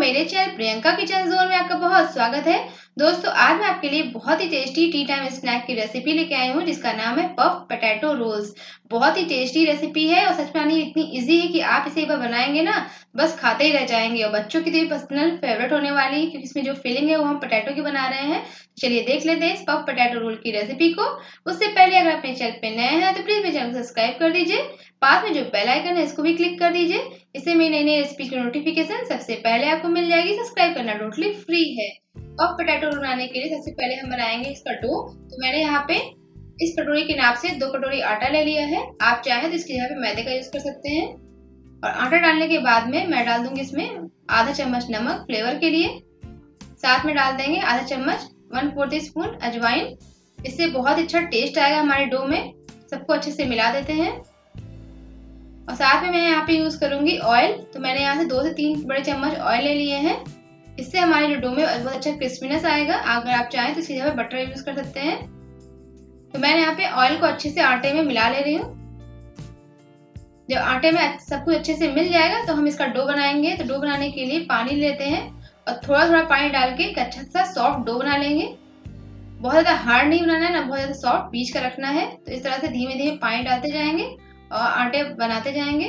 मेरे channel Priyanka kitchen zone में आपका बहुत स्वागत है। दोस्तों, आज मैं आपके लिए बहुत ही टेस्टी टी टाइम स्नैक की रेसिपी लेके आई हूँ जिसका नाम है पफ पोटैटो रोल्स। बहुत ही टेस्टी रेसिपी है और सच में ये इतनी इजी है कि आप इसे एक बार बनाएंगे ना बस खाते ही रह जाएंगे। और बच्चों की तो पर्सनल फेवरेट होने वाली है क्योंकि इसमें जो फिलिंग है वो हम पोटैटो की बना रहे हैं। चलिए देख लेते हैं इस पफ पोटैटो रोल की रेसिपी को। उससे पहले अगर अपने चैनल पे नए हैं तो प्लीज मेरे चैनल को सब्सक्राइब कर दीजिए। पास में जो बेल आइकन है इसको भी क्लिक कर दीजिए। इससे मेरी नई नई रेसिपी की नोटिफिकेशन सबसे पहले आपको मिल जाएगी। सब्सक्राइब करना टोटली फ्री है। पफ पोटैटो बनाने के लिए सबसे पहले हम बनाएंगे इसका डो। तो मैंने यहाँ पे इस कटोरी के नाप से 2 कटोरी आटा ले लिया है। आप चाहे तो इसकी जगह पे मैदे का यूज कर सकते हैं। और आटा डालने के बाद में मैं डाल दूंगी इसमें आधा चम्मच नमक फ्लेवर के लिए। साथ में डाल देंगे आधा चम्मच 1/4 टीस्पून अजवाइन। इससे बहुत अच्छा टेस्ट आएगा हमारे डो में। सबको अच्छे से मिला देते हैं। और साथ में मैं यहाँ पे यूज करूंगी ऑयल। तो मैंने यहाँ से 2 से 3 बड़े चम्मच ऑयल ले लिए हैं। इससे हमारे जो डो में बहुत अच्छा क्रिस्पीनेस आएगा। अगर आप चाहें तो इसकी जगह बटर यूज कर सकते हैं। तो मैंने यहाँ पे ऑयल को अच्छे से आटे में मिला ले रही हूँ। जब आटे में सब कुछ अच्छे से मिल जाएगा तो हम इसका डो बनाएंगे। तो डो बनाने के लिए पानी लेते हैं और थोड़ा थोड़ा पानी डाल के एक अच्छा सा सॉफ्ट डो बना लेंगे। बहुत ज्यादा हार्ड नहीं बनाना है ना बहुत ज्यादा सॉफ्ट, बीच का रखना है। तो इस तरह से धीमे धीमे पानी डालते जाएंगे और आटे बनाते जाएंगे।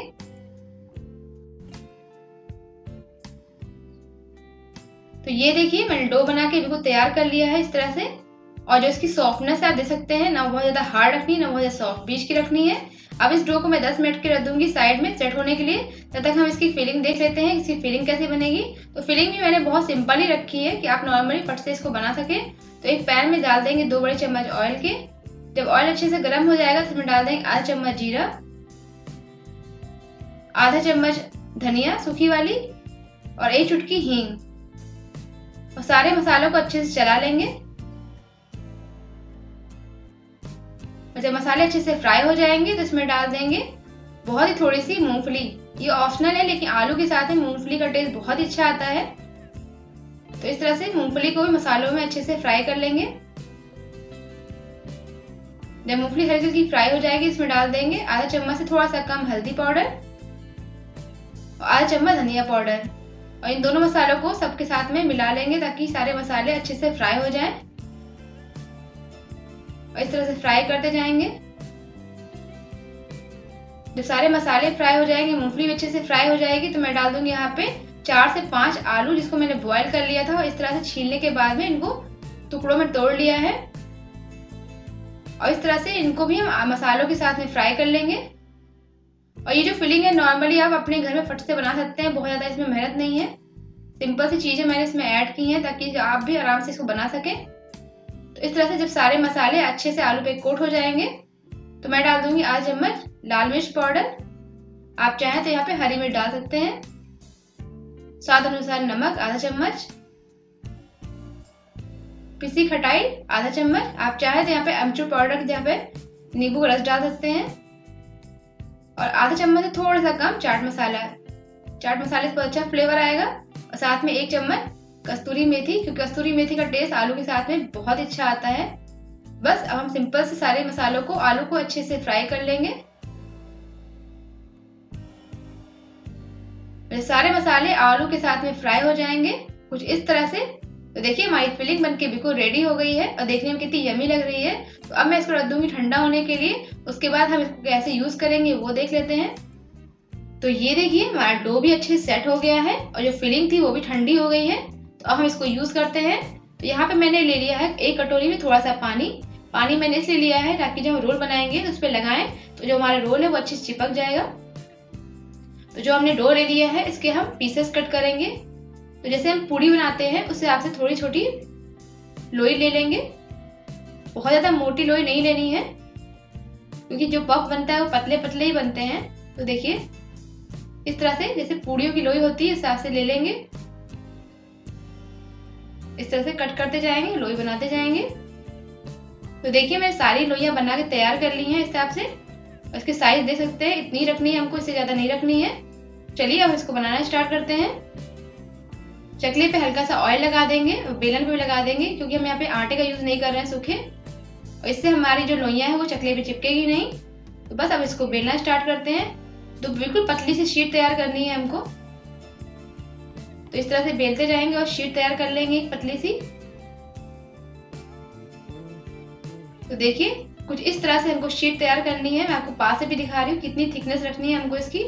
तो ये देखिए मैंने डो बना के बिल्कुल तैयार कर लिया है इस तरह से। और जो इसकी सॉफ्टनेस आप देख सकते हैं ना बहुत ज्यादा हार्ड रखनी है ना बहुत ज्यादा सॉफ्ट, बीच की रखनी है। अब इस डो को मैं 10 मिनट के रख दूंगी साइड में सेट होने के लिए। तब तक हम इसकी फिलिंग देख लेते हैं इसकी फिलिंग कैसे बनेगी। तो फिलिंग भी मैंने बहुत सिंपल ही रखी है कि आप नॉर्मली फट से इसको बना सके। तो एक पैन में डाल देंगे 2 बड़े चम्मच ऑयल के। जब ऑयल अच्छे से गर्म हो जाएगा तो इसमें डाल देंगे आधा चम्मच जीरा, आधा चम्मच धनिया सूखी वाली और 1 चुटकी हींग। और सारे मसालों को अच्छे से चला लेंगे। और जब मसाले अच्छे से फ्राई हो जाएंगे तो इसमें डाल देंगे बहुत ही थोड़ी सी मूंगफली। ये ऑप्शनल है लेकिन आलू के साथ में मूंगफली का टेस्ट बहुत ही अच्छा आता है। तो इस तरह से मूंगफली को भी मसालों में अच्छे से फ्राई कर लेंगे। जब मूंगफली हल्की हल्की फ्राई हो जाएगी इसमें डाल देंगे आधा चम्मच से थोड़ा सा कम हल्दी पाउडर और आधा चम्मच धनिया पाउडर। और इन दोनों मसालों को सबके साथ में मिला लेंगे ताकि सारे मसाले अच्छे से फ्राई हो जाएं। और इस तरह से फ्राई करते जाएंगे। जब सारे मसाले फ्राई हो जाएंगे, मूंगफली अच्छे से फ्राई हो जाएगी तो मैं डाल दूंगी यहाँ पे 4 से 5 आलू जिसको मैंने बॉईल कर लिया था। और इस तरह से छीलने के बाद में इनको टुकड़ों में तोड़ लिया है। और इस तरह से इनको भी हम मसालों के साथ में फ्राई कर लेंगे। और ये जो फिलिंग है नॉर्मली आप अपने घर में फट से बना सकते हैं। बहुत ज्यादा इसमें मेहनत नहीं है। सिंपल सी चीजें मैंने इसमें ऐड की हैं ताकि आप भी आराम से इसको बना सकें। तो इस तरह से जब सारे मसाले अच्छे से आलू पे कोट हो जाएंगे तो मैं डाल दूंगी आधा चम्मच लाल मिर्च पाउडर। आप चाहें तो यहाँ पे हरी मिर्च डाल सकते हैं। स्वाद अनुसार नमक आधा चम्मच, पिसी खटाई आधा चम्मच। आप चाहे तो यहाँ पे अमचूर पाउडर की जगह पे नींबू का रस डाल सकते हैं। और आधा चम्मच से थोड़ा सा कम चाट मसाला। चाट मसाले से बहुत अच्छा फ्लेवर आएगा। और साथ में 1 चम्मच कस्तूरी मेथी, क्योंकि कस्तूरी मेथी का टेस्ट आलू के साथ में बहुत अच्छा आता है। बस अब हम सिंपल से सारे मसालों को आलू को अच्छे से फ्राई कर लेंगे। सारे मसाले आलू के साथ में फ्राई हो जाएंगे कुछ इस तरह से। तो देखिए हमारी फिलिंग बनके बिल्कुल रेडी हो गई है और देखने में कितनी यमी लग रही है। तो अब मैं इसको रख दूंगी ठंडा होने के लिए। उसके बाद हम इसको कैसे यूज करेंगे वो देख लेते हैं। तो ये देखिए हमारा डो भी अच्छे से सेट हो गया है और जो फिलिंग थी वो भी ठंडी हो गई है। तो अब हम इसको यूज करते हैं। तो यहाँ पे मैंने ले लिया है 1 कटोरी में थोड़ा सा पानी। पानी मैंने इसलिए लिया है ताकि जब हम रोल बनाएंगे तो उस पर लगाएं तो जो हमारा रोल है वो अच्छे से चिपक जाएगा। तो जो हमने डो ले लिया है इसके हम पीसेस कट करेंगे। तो जैसे हम पूड़ी बनाते हैं उससे आपसे थोड़ी छोटी लोई ले लेंगे। बहुत ज्यादा मोटी लोई नहीं लेनी है क्योंकि जो पफ बनता है वो पतले पतले ही बनते हैं। तो देखिए इस तरह से जैसे पूड़ियों की लोई होती है इस हिसाब से ले लेंगे। इस तरह से कट करते जाएंगे, लोई बनाते जाएंगे। तो देखिए मैंने सारी लोइयां बना के तैयार कर ली हैं इस हिसाब से। इसके साइज देख सकते हैं, इतनी रखनी है हमको, इससे ज्यादा नहीं रखनी है। चलिए अब इसको बनाना स्टार्ट करते हैं। चकले पे हल्का सा ऑयल लगा देंगे और बेलन पे भी लगा देंगे क्योंकि हम यहाँ पे आटे का यूज नहीं कर रहे हैं सूखे। और इससे हमारी जो लोइयां हैं वो चकले पे चिपकेगी नहीं। तो बस अब इसको बेलना स्टार्ट करते हैं। तो बिल्कुल पतली सी शीट तैयार करनी है हमको। तो इस तरह से बेलते जाएंगे और शीट तैयार कर लेंगे एक पतली सी। तो देखिए कुछ इस तरह से हमको शीट तैयार करनी है। मैं आपको पास से भी दिखा रही हूँ कितनी थिकनेस रखनी है हमको इसकी।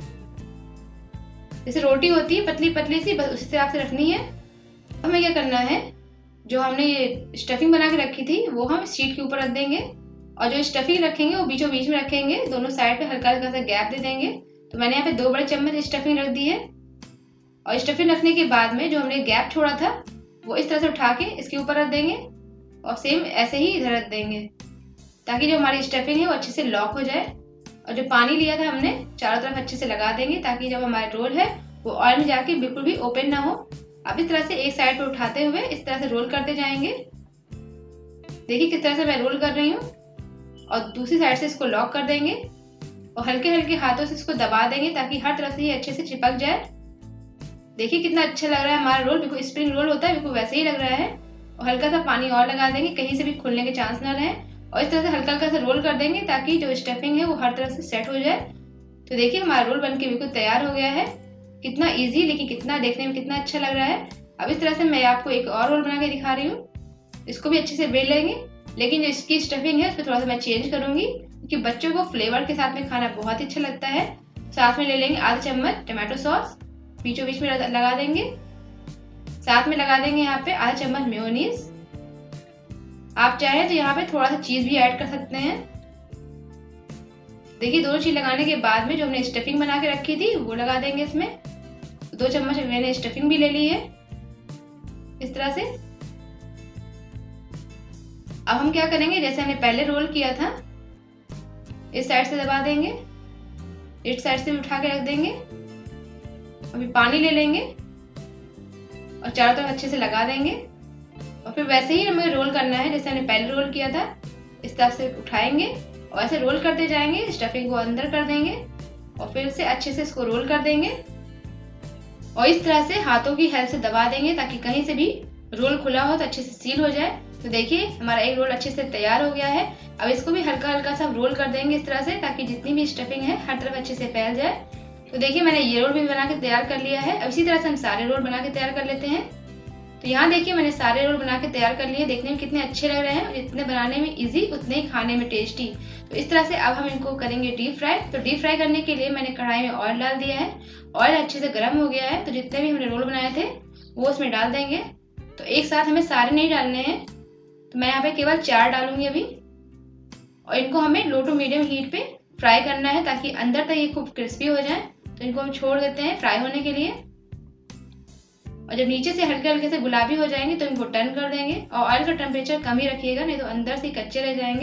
जैसे रोटी होती है पतली पतली सी, बस उसी तरह से रखनी है। हमें क्या करना है, जो हमने ये स्टफिंग बना के रखी थी वो हम शीट के ऊपर रख देंगे, और जो स्टफिंग रखेंगे वो बीचों बीच में रखेंगे, दोनों साइड पे हल्का हल्का सा गैप दे देंगे। तो मैंने यहाँ पे 2 बड़े चम्मच स्टफिंग रख दी है, और स्टफिंग रखने के बाद में जो हमने गैप छोड़ा था वो इस तरह से उठा के इसके ऊपर रख देंगे, और सेम ऐसे ही इधर रख देंगे, ताकि जो हमारी स्टफिंग है वो अच्छे से लॉक हो जाए। और जो पानी लिया था हमने चारों तरफ अच्छे से लगा देंगे, ताकि जब हमारा रोल है वो ऑयल में जाके बिल्कुल भी ओपन ना हो। अब इस तरह से एक साइड पर उठाते हुए इस तरह से रोल करते जाएंगे। देखिए किस तरह से मैं रोल कर रही हूँ, और दूसरी साइड से इसको लॉक कर देंगे और हल्के हल्के हाथों से इसको दबा देंगे, ताकि हर तरफ से ये अच्छे से चिपक जाए। देखिए कितना अच्छा लग रहा है हमारा रोल, बिल्कुल स्प्रिंग रोल होता है बिल्कुल वैसे ही लग रहा है। और हल्का सा पानी और लगा देंगे, कहीं से भी खुलने के चांस ना रहे, और इस तरह से हल्का हल्का से रोल कर देंगे ताकि जो स्टफिंग है वो हर तरफ से सेट हो जाए। तो देखिए हमारा रोल बनके बिल्कुल तैयार हो गया है। कितना इजी, लेकिन कितना देखने में कितना अच्छा लग रहा है। अब इस तरह से मैं आपको एक और रोल बना के दिखा रही हूँ, इसको भी अच्छे से बेल लेंगे, लेकिन जो इसकी स्टफिंग है उसको थोड़ा सा मैं चेंज करूंगी, क्योंकि बच्चों को फ्लेवर के साथ में खाना बहुत ही अच्छा लगता है। साथ में ले लेंगे आधा चम्मच टमाटो सॉस, बीचों बीच में लगा देंगे। साथ में लगा देंगे यहाँ पे आधा चम्मच मेयोनीज। आप चाहें तो यहाँ पे थोड़ा सा चीज भी ऐड कर सकते हैं। देखिए दोनों चीज लगाने के बाद में जो हमने स्टफिंग बना के रखी थी वो लगा देंगे इसमें। 2 चम्मच मैंने स्टफिंग भी ले ली है इस तरह से। अब हम क्या करेंगे, जैसे हमने पहले रोल किया था, इस साइड से दबा देंगे, इस साइड से भी उठा के रख देंगे। अभी पानी ले लेंगे और चारों तरफ अच्छे से लगा देंगे, और फिर वैसे ही हमें रोल करना है जैसे हमने पहले रोल किया था। इस तरह से उठाएंगे और ऐसे रोल करते जाएंगे, स्टफिंग को अंदर कर देंगे और फिर से अच्छे से इसको रोल कर देंगे, और इस तरह से हाथों की हेल्प से दबा देंगे ताकि कहीं से भी रोल खुला हो तो अच्छे से सील हो जाए। तो देखिए हमारा एक रोल अच्छे से तैयार हो गया है। अब इसको भी हल्का हल्का सा रोल कर देंगे इस तरह से, ताकि जितनी भी स्टफिंग है हर तरफ अच्छे से फैल जाए। तो देखिए मैंने ये रोल भी बना के तैयार कर लिया है। अब इसी तरह से हम सारे रोल बना के तैयार कर लेते हैं। तो यहाँ देखिए मैंने सारे रोल बना के तैयार कर लिए, देखने में कितने अच्छे लग रहे हैं, और जितने बनाने में इजी उतने ही खाने में टेस्टी। तो इस तरह से अब हम इनको करेंगे डीप फ्राई। तो डीप फ्राई करने के लिए मैंने कढ़ाई में ऑयल डाल दिया है, ऑयल अच्छे से गर्म हो गया है। तो जितने भी हमने रोल बनाए थे वो उसमें डाल देंगे। तो एक साथ हमें सारे नहीं डालने हैं, तो मैं यहाँ पे केवल 4 डालूंगी अभी, और इनको हमें लो टू मीडियम हीट पे फ्राई करना है ताकि अंदर तक ये खूब क्रिस्पी हो जाए। तो इनको हम छोड़ देते हैं फ्राई होने के लिए, और जब नीचे से हल्के हल्के से गुलाबी हो जाएंगे तो इनको टर्न कर देंगे। और ऑयल का टेम्परेचर कम ही रखिएगा, नहीं तो अंदर से कच्चे रह जाएंगे।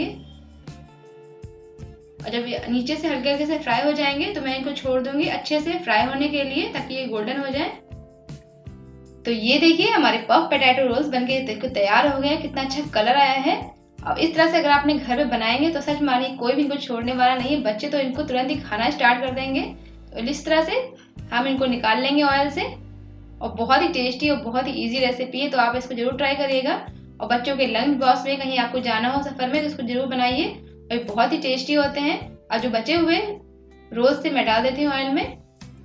और जब नीचे से हल्के हल्के से फ्राई हो जाएंगे तो मैं इनको छोड़ दूंगी अच्छे से फ्राई होने के लिए, ताकि ये गोल्डन हो जाए। तो ये देखिए हमारे पफ पोटैटो रोल्स बनके देखो तैयार हो गए हैं, कितना अच्छा कलर आया है। अब इस तरह से अगर आपने घर में बनाएंगे तो सच मानिए कोई भी इनको छोड़ने वाला नहीं है, बच्चे तो इनको तुरंत ही खाना स्टार्ट कर देंगे। तो इस तरह से हम इनको निकाल लेंगे ऑयल से, और बहुत ही टेस्टी और बहुत ही इजी रेसिपी है। तो आप इसको जरूर ट्राई करिएगा, और बच्चों के लंच बॉक्स में कहीं आपको जाना हो सफर में तो इसको जरूर बनाइए, और बहुत ही टेस्टी होते हैं। और जो बचे हुए रोज से मैं डाल देती हूँ ऑयल में।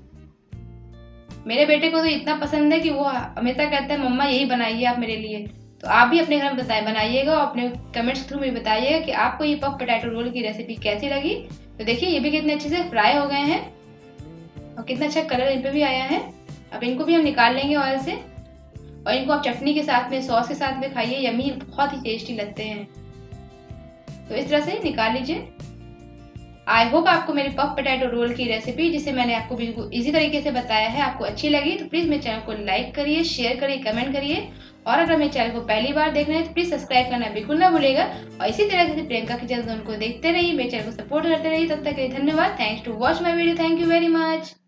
मेरे बेटे को तो इतना पसंद है कि वो हमेशा कहता है मम्मा यही बनाइए आप मेरे लिए। तो आप भी अपने घर में बनाइएगा, और अपने कमेंट्स के थ्रू मुझे बताइएगा कि आपको ये पफ पोटैटो रोल की रेसिपी कैसी लगी। तो देखिए ये भी कितने अच्छे से फ्राई हो गए हैं, और कितना अच्छा कलर इन पे भी आया है। अब इनको भी हम निकाल लेंगे ऑयल से, और इनको आप चटनी के साथ में, सॉस के साथ में खाइए, यम्मी बहुत ही टेस्टी लगते हैं। तो इस तरह से निकाल लीजिए। आई होप आपको मेरी पफ पोटैटो रोल की रेसिपी, जिसे मैंने आपको बिल्कुल इजी तरीके से बताया है, आपको अच्छी लगी। तो प्लीज मेरे चैनल को लाइक करिए, शेयर करिए, कमेंट करिए, और अगर मेरे चैनल को पहली बार देख रहे हैं तो प्लीज सब्सक्राइब करना बिल्कुल ना भूलेगा। और इसी तरह से प्रियंका किचन जोन को देखते रहिए, मेरे चैनल को सपोर्ट करते रहिए। तब तक के लिए धन्यवाद। Thanks to watch my video. Thank you very much.